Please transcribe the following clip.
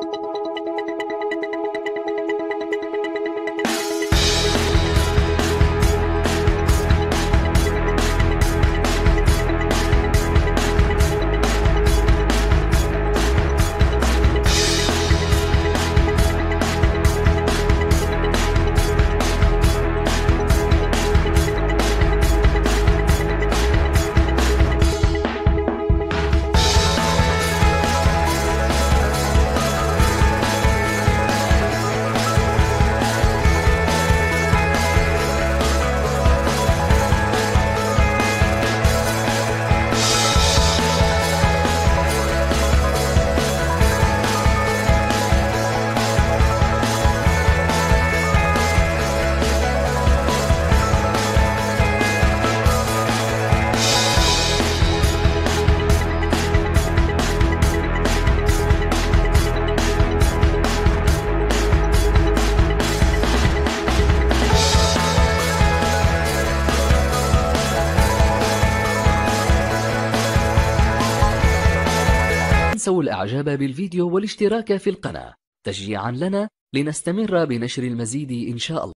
تنسوا الإعجاب بالفيديو والاشتراك في القناة تشجيعا لنا لنستمر بنشر المزيد إن شاء الله.